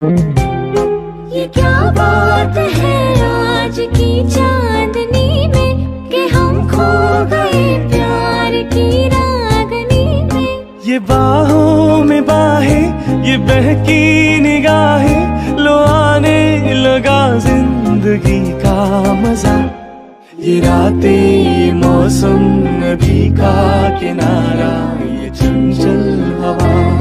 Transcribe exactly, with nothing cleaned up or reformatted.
ये क्या बात है आज की चांदनी में कि हम खो गए प्यार की रागनी में। ये बाहों में बाहें, ये बहकी निगाहें, लो आने लगा जिंदगी का मजा। ये रातें, ये मौसम, नदी का किनारा, ये चंचल हवा।